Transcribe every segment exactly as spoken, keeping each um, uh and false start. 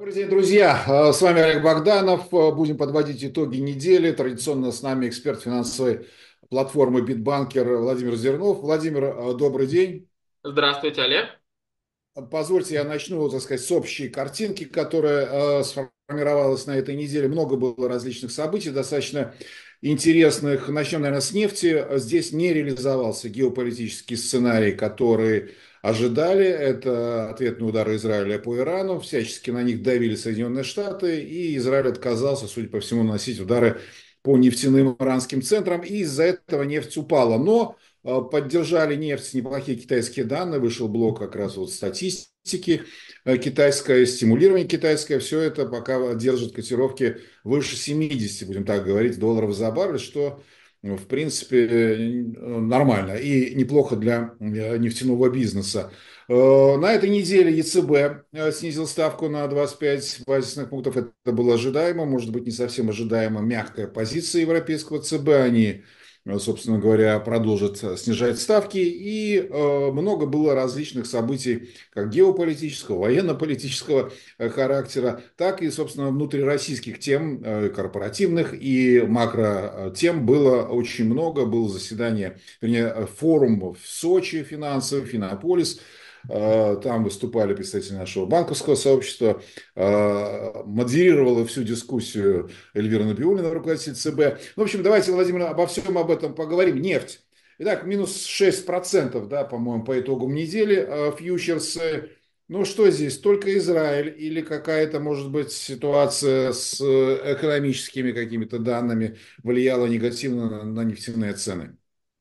Добрый день, друзья. Э, С вами Олег Богданов. Э, Будем подводить итоги недели. Традиционно с нами эксперт финансовой платформы Битбанкер Владимир Зернов. Владимир, э, добрый день. Здравствуйте, Олег. Позвольте, я начну, так сказать, с общей картинки, которая э, сформировалась на этой неделе. Много было различных событий, достаточно интересных. Начнем, наверное, с нефти. Здесь не реализовался геополитический сценарий, который ожидали. Это ответные удары Израиля по Ирану. Всячески на них давили Соединенные Штаты, и Израиль отказался, судя по всему, наносить удары по нефтяным иранским центрам, и из-за этого нефть упала. Но э, поддержали нефть неплохие китайские данные, вышел блок как раз вот статистики э, китайское, стимулирование китайское, все это пока держит котировки выше семидесяти, будем так говорить, долларов за баррель, что ну, в принципе э, нормально и неплохо для э, нефтяного бизнеса. Э, На этой неделе ЕЦБ э, снизил ставку на двадцать пять базисных пунктов. Это было ожидаемо, может быть, не совсем ожидаемо мягкая позиция европейского ЦБ. Они, э, собственно говоря, продолжат э, снижать ставки. И э, много было различных событий, как геополитического, военно-политического э, характера, так и, собственно, внутрироссийских тем, э, корпоративных и макро тем было очень много. Было заседание, вернее, э, форум в Сочи финансовый, Финополис. Э, Там выступали представители нашего банковского сообщества, э, модерировала всю дискуссию Эльвира Набиуллина, руководитель ЦБ. Ну, в общем, давайте, Владимир, обо всем об этом поговорим. Нефть. Итак, минус шесть процентов, да, по-моему, по итогам недели. Э, Фьючерсы. Ну, что здесь? Только Израиль или какая-то, может быть, ситуация с э, экономическими какими-то данными влияла негативно на, на нефтяные цены?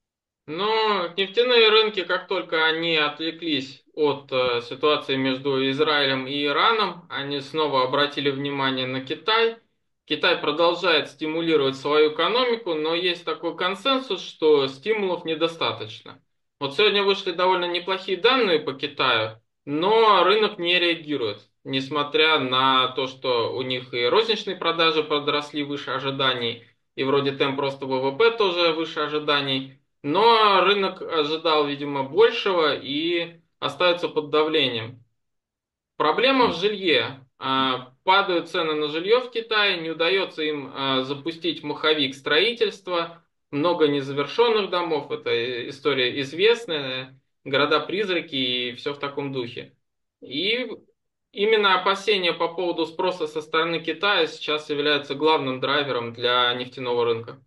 Но нефтяные рынки, как только они отвлеклись от э, ситуации между Израилем и Ираном, они снова обратили внимание на Китай. Китай продолжает стимулировать свою экономику, но есть такой консенсус, что стимулов недостаточно. Вот сегодня вышли довольно неплохие данные по Китаю, но рынок не реагирует, несмотря на то, что у них и розничные продажи подросли выше ожиданий, и вроде темп роста ВВП тоже выше ожиданий. Но рынок ожидал, видимо, большего и остается под давлением. Проблема в жилье. А, Падают цены на жилье в Китае, не удается им а, запустить маховик строительства, много незавершенных домов, это история известная, города-призраки и все в таком духе. И именно опасения по поводу спроса со стороны Китая сейчас являются главным драйвером для нефтяного рынка.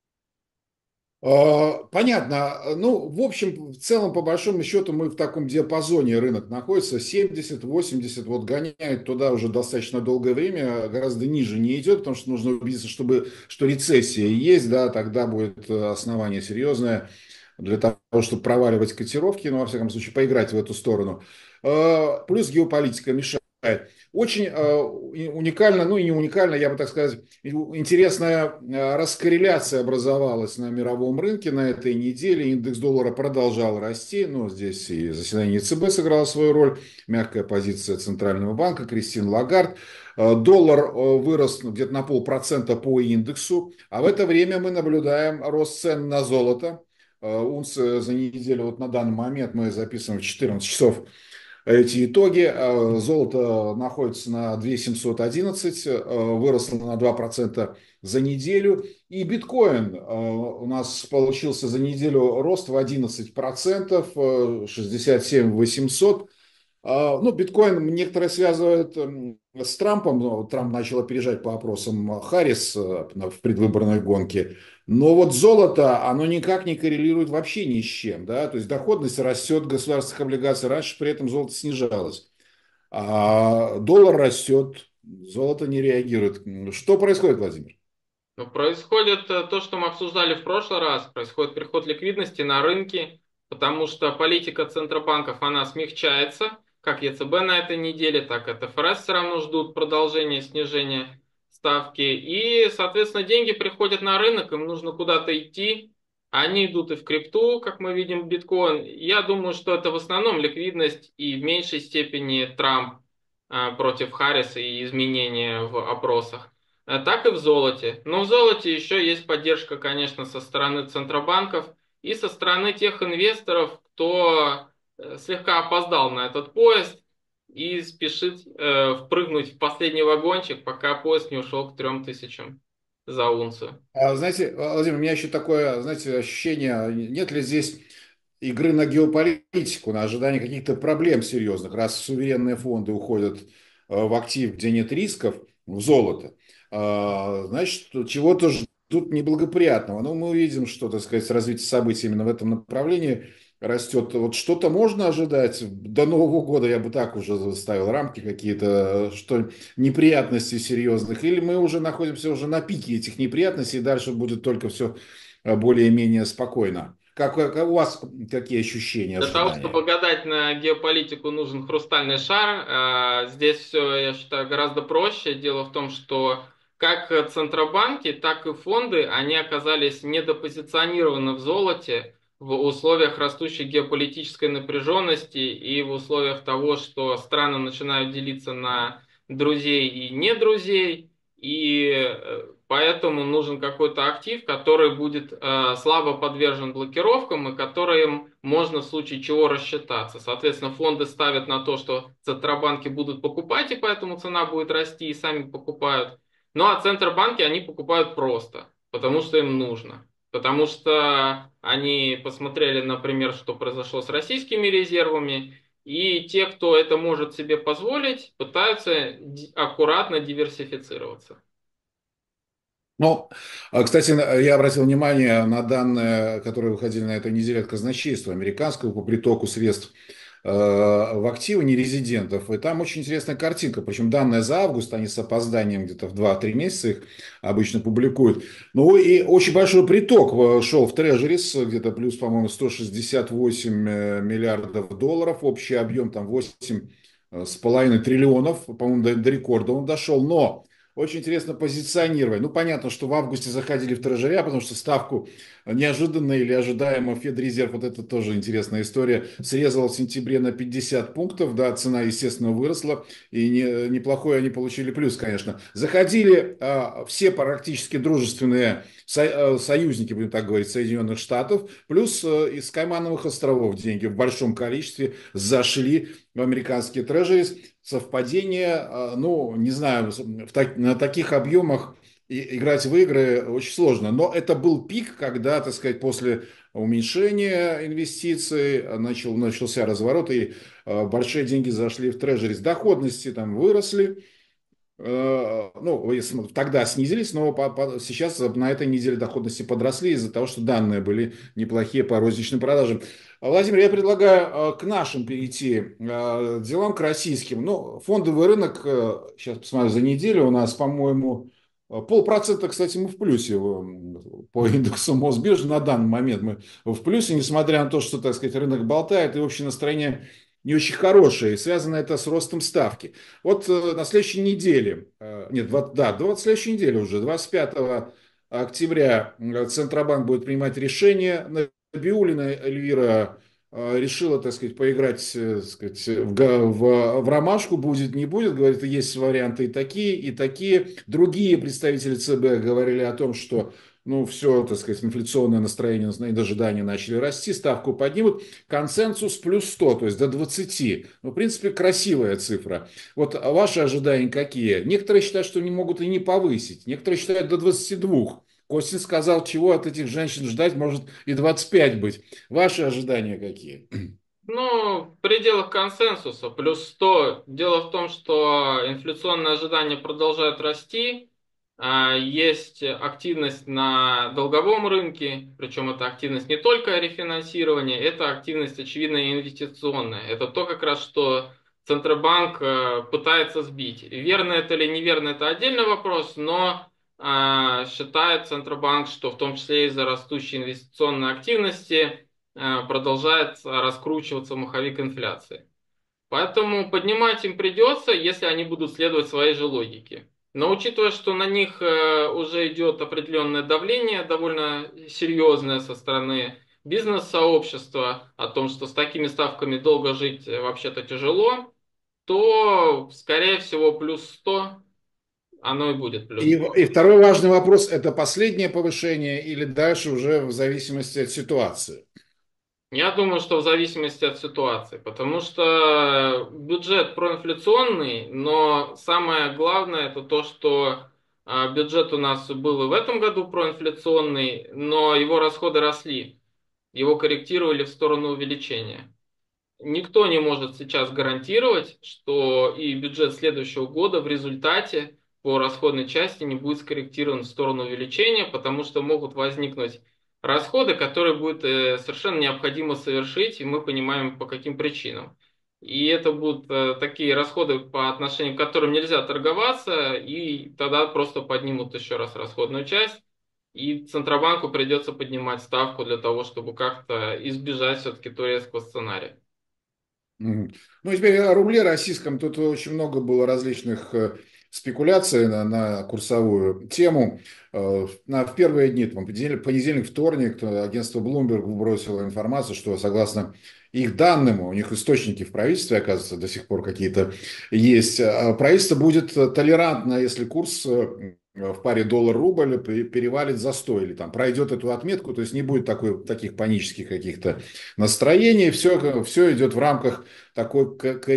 А, Понятно. Ну, в общем, в целом, по большому счету, мы в таком диапазоне рынок находится. семьдесят-восемьдесят, вот гоняет туда уже достаточно долгое время, гораздо ниже не идет, потому что нужно убедиться, чтобы, что рецессия есть, да, тогда будет э, основание серьезное для того, чтобы проваливать котировки, ну, во всяком случае, поиграть в эту сторону. А, Плюс геополитика мешает. Очень э, уникально, ну и не уникально, я бы так сказать, интересная э, раскорреляция образовалась на мировом рынке на этой неделе. Индекс доллара продолжал расти, но здесь и заседание ЦБ сыграло свою роль, мягкая позиция Центрального банка, Кристин Лагард. Э, Доллар э, вырос ну, где-то на полпроцента по индексу, а в это время мы наблюдаем рост цен на золото. Э, Унция за неделю, вот на данный момент мы записываем в четырнадцать часов эти итоги. Э, Золото находится на две тысячи семьсот одиннадцать, э, выросло на два процента за неделю. И биткоин э, у нас получился за неделю рост в одиннадцать процентов, э, шестьдесят семь восемьсот. А, Ну, биткоин некоторые связывают м, с Трампом. Ну, Трамп начал опережать по опросам Харрис э, на- в предвыборной гонке. Но вот золото, оно никак не коррелирует вообще ни с чем. Да? То есть доходность растет государственных облигаций. Раньше при этом золото снижалось. А доллар растет, золото не реагирует. Что происходит, Владимир? Ну, происходит э, то, что мы обсуждали в прошлый раз. Происходит приход ликвидности на рынки, потому что политика центробанков, она смягчается, как ЕЦБ на этой неделе, так и ТФРС все равно ждут продолжения снижения ставки. И, соответственно, деньги приходят на рынок, им нужно куда-то идти. Они идут и в крипту, как мы видим, в биткоин. Я думаю, что это в основном ликвидность и в меньшей степени Трамп э, против Харриса и изменения в опросах. Э, Так и в золоте. Но в золоте еще есть поддержка, конечно, со стороны центробанков и со стороны тех инвесторов, кто э, слегка опоздал на этот поезд и спешит э, впрыгнуть в последний вагончик, пока поезд не ушел к трем тысячам за унцию. А, знаете, Владимир, у меня еще такое, знаете, ощущение, нет ли здесь игры на геополитику, на ожидание каких-то проблем серьезных, раз суверенные фонды уходят э, в актив, где нет рисков, в золото, а, значит, чего-то ждут неблагоприятного. Но мы увидим, что, так сказать, развитие событий именно в этом направлении растет. Вот что-то можно ожидать до Нового года, я бы так уже ставил рамки какие-то, что неприятностей серьезных, или мы уже находимся уже на пике этих неприятностей, и дальше будет только все более-менее спокойно. Как, как у вас какие ощущения, Для того, чтобы ожидания? гадать на геополитику, нужен хрустальный шар. А, Здесь все, я считаю, гораздо проще. Дело в том, что как центробанки, так и фонды, они оказались недопозиционированы в золоте в условиях растущей геополитической напряженности и в условиях того, что страны начинают делиться на друзей и не друзей. И э, поэтому нужен какой-то актив, который будет э, слабо подвержен блокировкам и которым можно в случае чего рассчитаться. Соответственно, фонды ставят на то, что центробанки будут покупать, и поэтому цена будет расти, и сами покупают. Ну а центробанки они покупают просто, потому что им нужно. Потому что они посмотрели, например, что произошло с российскими резервами, и те, кто это может себе позволить, пытаются аккуратно диверсифицироваться. Ну, а, кстати, на- я обратил внимание на данные, которые выходили на этой неделе от казначейства американского по притоку средств э, в активы нерезидентов. И там очень интересная картинка. Причем данные за август, они с опозданием где-то в два-три месяца их обычно публикуют. Ну и очень большой приток э, шел в трежерис, где-то плюс, по-моему, сто шестьдесят восемь э, миллиардов долларов. Общий объем там восемь с половиной триллионов. По-моему, до, до рекорда он дошел. Но очень интересно позиционировать. Ну, понятно, что в августе заходили в трежеря, потому что ставку неожиданно или ожидаемо Федрезерв, вот это тоже интересная история, срезала в сентябре на пятьдесят пунктов, да, цена, естественно, выросла, и не, неплохой они получили плюс, конечно. Заходили а, все практически дружественные со, а, союзники, будем так говорить, Соединенных Штатов, плюс а, из Каймановых островов деньги в большом количестве зашли в американские трежерис. Совпадение, а, ну, не знаю, в так, на таких объемах и играть в игры очень сложно. Но это был пик, когда, так сказать, после уменьшения инвестиций начал, начался разворот, и э, большие деньги зашли в трежерис. Доходности там выросли, э, ну, если тогда снизились, но по- по- сейчас на этой неделе доходности подросли из-за того, что данные были неплохие по розничным продажам. Владимир, я предлагаю э, к нашим перейти э, делам, к российским. Ну, фондовый рынок, э, сейчас посмотрю, за неделю у нас, по-моему, э, полпроцента, кстати, мы в плюсе э, по индексу Мосбиржи на данный момент мы в плюсе, несмотря на то, что, так сказать, рынок болтает и общее настроение не очень хорошее, и связано это с ростом ставки. Вот э, на следующей неделе, э, нет, два- да, двадцать следующей неделе уже, двадцать пятого октября э, Центробанк будет принимать решение. Набиуллина Эльвира э, решила, так сказать, поиграть, э, так сказать, в, га- в, в ромашку, будет, не будет. Говорит, есть варианты и такие, и такие. Другие представители ЦБ говорили о том, что ну, все, так сказать, инфляционное настроение и ожидания начали расти, ставку поднимут. Консенсус плюс сто, то есть до двадцати. Ну, в принципе, красивая цифра. Вот ваши ожидания какие? Некоторые считают, что не могут и не повысить. Некоторые считают до двадцати двух. Костин сказал, чего от этих женщин ждать, может и двадцать пять быть. Ваши ожидания какие? Ну, в пределах консенсуса, плюс сто. Дело в том, что инфляционные ожидания продолжают расти, а, есть активность на долговом рынке, причем это активность не только рефинансирования, это активность, очевидно, инвестиционная. Это то, как раз, что Центробанк э, пытается сбить. Верно это или неверно, это отдельный вопрос, но а, считает Центробанк, что в том числе из-за растущей инвестиционной активности э, продолжает раскручиваться маховик инфляции. Поэтому поднимать им придется, если они будут следовать своей же логике. Но учитывая, что на них э, уже идет определенное давление, довольно серьезное со стороны бизнес-сообщества, о том, что с такими ставками долго жить э, вообще-то тяжело, то, скорее всего, плюс сто, оно и будет плюс И, сто. и второй важный вопрос, это последнее повышение или дальше уже в зависимости от ситуации? Я думаю, что в зависимости от ситуации, потому что бюджет проинфляционный, но самое главное это то, что а, бюджет у нас был и в этом году проинфляционный, но его расходы росли, его корректировали в сторону увеличения. Никто не может сейчас гарантировать, что и бюджет следующего года в результате по расходной части не будет скорректирован в сторону увеличения, потому что могут возникнуть расходы, которые будет э, совершенно необходимо совершить, и мы понимаем, по каким причинам. И это будут э, такие расходы, по отношению к которым нельзя торговаться, и тогда просто поднимут еще раз расходную часть, и Центробанку придется поднимать ставку для того, чтобы как-то избежать все-таки турецкого сценария. Мгм. Ну, теперь о рубле российском. Тут очень много было различных э, спекуляций на, на курсовую тему. Э, На, в первые дни, там, понедельник, понедельник, вторник, то агентство Bloomberg бросило информацию, что согласно их данным, у них источники в правительстве, оказывается, до сих пор какие-то есть, а правительство будет толерантно, если курс э, в паре доллар-рубль пе- перевалит за сто или там пройдет эту отметку, то есть не будет такой, таких панических каких-то настроений, все, все идет в рамках такой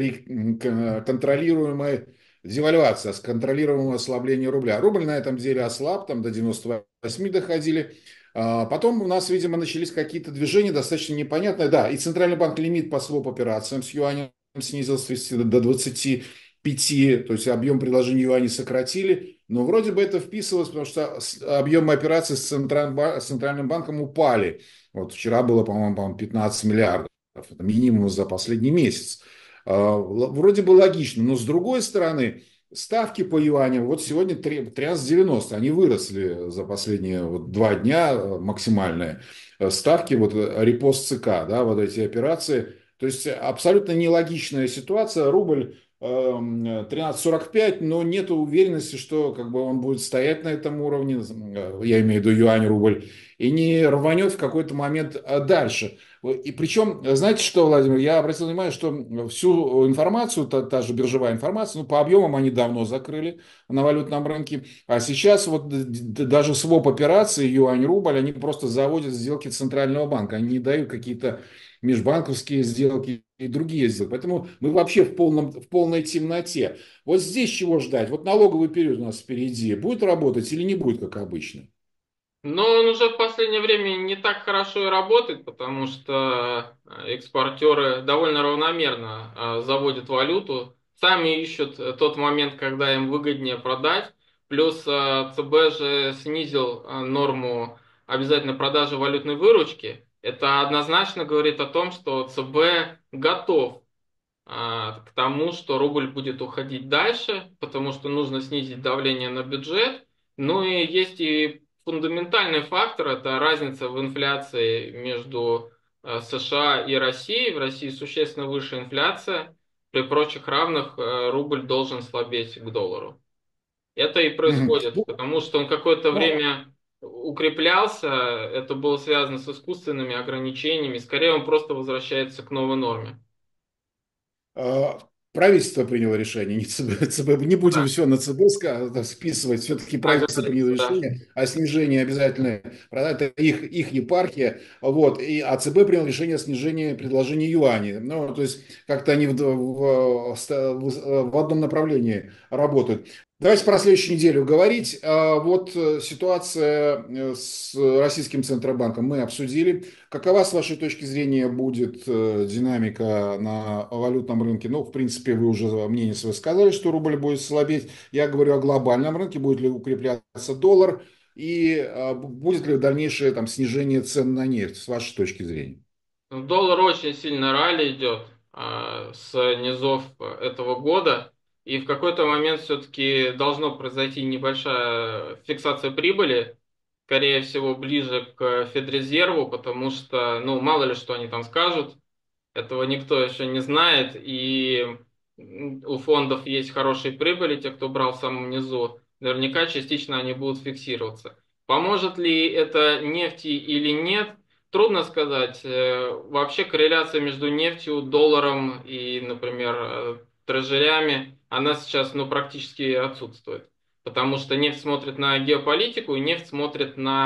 контролируемой девальвации, контролируемого ослабления рубля. Рубль на этом деле ослаб, там до девяноста восьми доходили. А потом у нас, видимо, начались какие-то движения достаточно непонятные. Да, и Центральный банк лимит по своп-операциям с юанем снизил с тридцати до двадцати пяти, то есть объем предложений юаней сократили, но вроде бы это вписывалось, потому что объемы операций с Центральным банком упали. Вот вчера было, по-моему, пятнадцать миллиардов. Это минимум за последний месяц. А, Вроде бы логично, но с другой стороны, ставки по юаням, вот сегодня тринадцать девяносто, они выросли за последние вот два дня э, максимальные. Э, Ставки, вот э, репост ЦК, да, вот эти операции. То есть абсолютно нелогичная ситуация. Рубль эм, тринадцать сорок пять, но нет уверенности, что как бы он будет стоять на этом уровне, э, я имею в виду юань-рубль, и не рванет в какой-то момент э, дальше. И причем, знаете что, Владимир, я обратил внимание, что всю информацию, та, та же биржевая информация, ну, по объемам они давно закрыли на валютном рынке, а сейчас вот даже своп операции юань-рубль, они просто заводят сделки Центрального банка, они не дают какие-то межбанковские сделки и другие сделки. Поэтому мы вообще в, полном, в полной темноте. Вот здесь чего ждать? Вот налоговый период у нас впереди. Будет работать или не будет, как обычно? Но он уже в последнее время не так хорошо и работает, потому что э, экспортеры довольно равномерно э, заводят валюту, сами ищут э, тот момент, когда им выгоднее продать. Плюс э, ЦБ же снизил э, норму обязательной продажи валютной выручки. Это однозначно говорит о том, что ЦБ готов а, к тому, что рубль будет уходить дальше, потому что нужно снизить давление на бюджет. Ну и есть и фундаментальный фактор, это разница в инфляции между э, США и Россией. В России существенно выше инфляция. При прочих равных э, рубль должен слабеть к доллару. Это и Мгм. происходит, потому что он какое-то Ну, время укреплялся, это было связано с искусственными ограничениями, скорее он просто возвращается к новой норме. А, Правительство приняло решение, не ЦБ. ЦБ. Не будем Да, все на ЦБ ска- да, списывать. Все-таки правительство приняло оговориться, да. решение о снижении обязательной продажи. Это их, их епархия. Вот. И, а ЦБ принял решение о снижении предложения юаней. Ну, то есть как-то они в, в, в, в одном направлении работают. Давайте про следующую неделю говорить. А, Вот э, ситуация э, с Российским Центробанком мы обсудили. Какова, с вашей точки зрения, будет э, динамика на валютном рынке? Ну, в принципе, вы уже мнение свое сказали, что рубль будет слабеть. Я говорю о глобальном рынке, будет ли укрепляться доллар и э, будет ли дальнейшее там, снижение цен на нефть, с вашей точки зрения? Доллар очень сильно ралли идет а, с низов этого года, и в какой-то момент все-таки должно произойти небольшая фиксация прибыли, скорее всего, ближе к Федрезерву, потому что, ну, мало ли что они там скажут, этого никто еще не знает, и у фондов есть хорошие прибыли, те, кто брал в самом низу, наверняка частично они будут фиксироваться. Поможет ли это нефти или нет, трудно сказать. Э, Вообще корреляция между нефтью, долларом и, например, э, трежерями, она сейчас ну, практически отсутствует. Потому что нефть смотрит на геополитику, и нефть смотрит на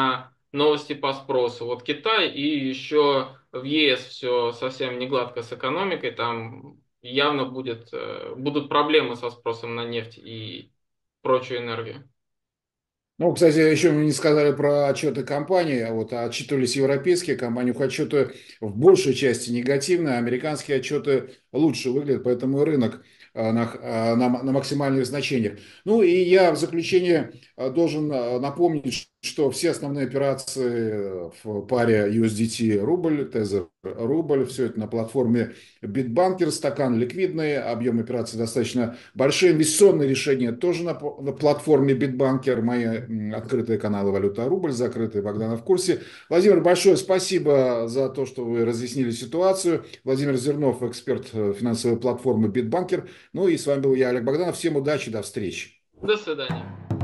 новости по спросу. Вот Китай и еще в Е С все совсем не гладко с экономикой, там явно будет, э, будут проблемы со спросом на нефть и прочую энергию. Ну, кстати, еще мы не сказали про отчеты компаний. А Вот отчитывались европейские компании, их отчеты в большей части негативные, а американские отчеты лучше выглядят, поэтому и рынок а, на, а, на, на максимальных значениях. Ну и я в заключение а, должен а, напомнить, что все основные операции в паре ю эс ди ти рубль, тезер рубль, все это на платформе Bitbanker, стакан ликвидный, объем операций достаточно большие, инвестиционные решения тоже на, на платформе Bitbanker, мои м, открытые каналы «Валюта рубль», закрытые, Богдана в курсе. Владимир, большое спасибо за то, что вы разъяснили ситуацию. Владимир Зернов, эксперт э, финансовой платформы Bitbanker. Ну и с вами был я, Олег Богданов. Всем удачи, до встречи. До свидания.